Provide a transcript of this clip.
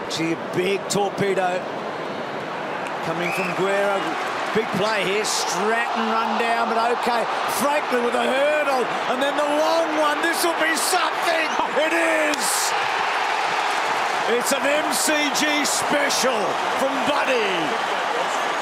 Actually, a big torpedo coming from Guerra. Big play here. Stratton run down, but okay. Franklin with a hurdle, and then the long one. This will be something. It is. It's an MCG special from Buddy.